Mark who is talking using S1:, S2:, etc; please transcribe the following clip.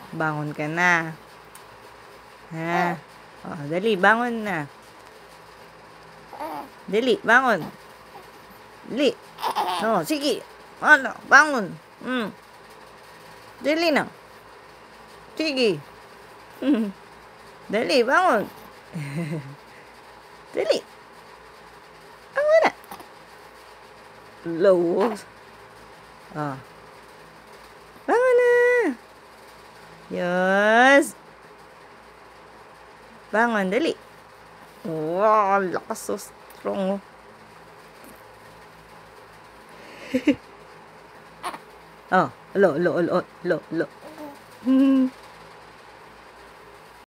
S1: Bangon ka na. Ha? Oh, dali, bangon na. Dali, bangon. Dali. No, sige. Ano, bangon. Dali na. Sige. Dali, bangon. Dali. Bangon na. Low. Ah. Bangon na. Yes. Bangon, dali. Wow, lakas, so strong. Oh, lo.